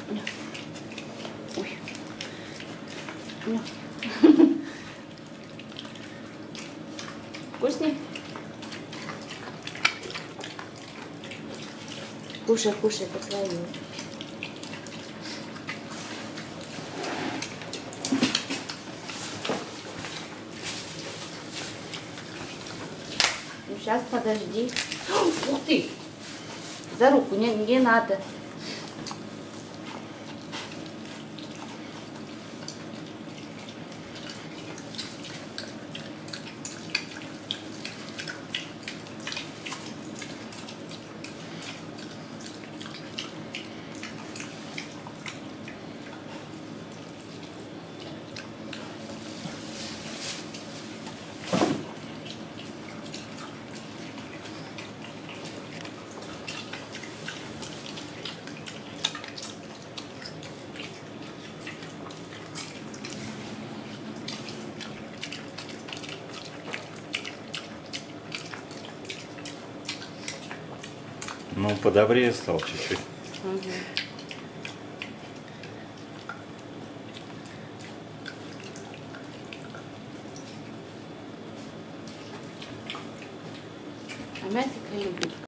Ой. Вкусный? Кушай, кушай, по твоему. Ну, сейчас подожди. Ух ты! За руку не надо. Ну, подобрее стал чуть-чуть. Угу. А мясо любит.